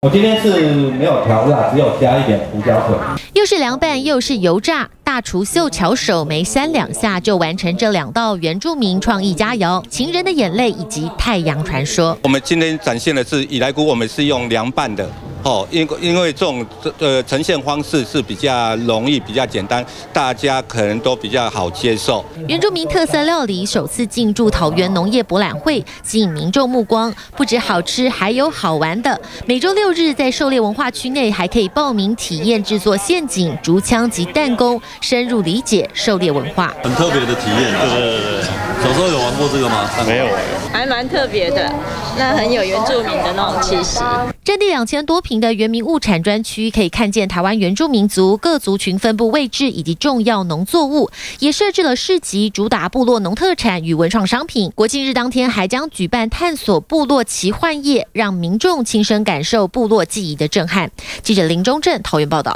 我今天是没有调辣，只有加一点胡椒粉。 又是凉拌又是油炸，大厨秀巧手没3、2下就完成这2道原住民创意佳肴——情人的眼泪以及太阳传说。 我们今天展现的是以来菇，我们是用凉拌的。 因为这种呈现方式是比较容易、比较简单，大家可能都比较好接受。 原住民特色料理首次进驻桃园农业博览会，吸引民众目光。不止好吃，还有好玩的。每周6日在狩猎文化区内，还可以报名体验制作陷阱、竹枪及弹弓，深入理解狩猎文化。 很特别的体验，对。小时候有玩过这个吗？没有， 还蛮特别的，那很有原住民的那种气息。 占地2000多坪的原民物产专区，可以看见台湾原住民族各族群分布位置以及重要农作物，也设置了市集，主打部落农特产与文创商品。国庆日当天还将举办探索部落奇幻夜，让民众亲身感受部落记忆的震撼。记者林中正桃园报道。